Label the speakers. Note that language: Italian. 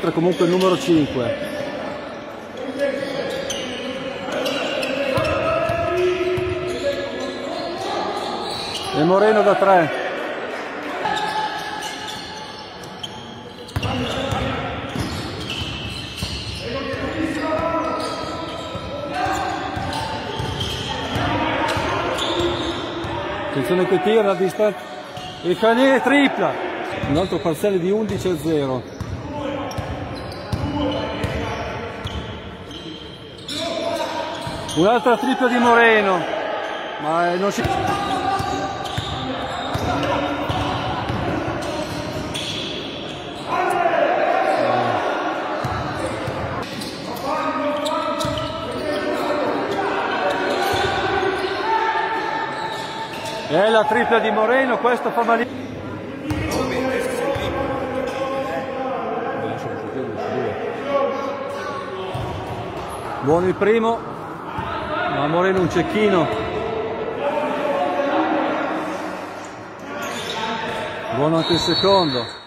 Speaker 1: inoltre comunque il numero 5. E Moreno da 3. Attenzione che tira a distanza. Il Cavaliere tripla. Un altro parziale di 11-0. Un'altra tripla di Moreno. Ma non si... È la tripla di Moreno, questo fa male. Buono il primo, ma Moreno un cecchino. Buono anche il secondo.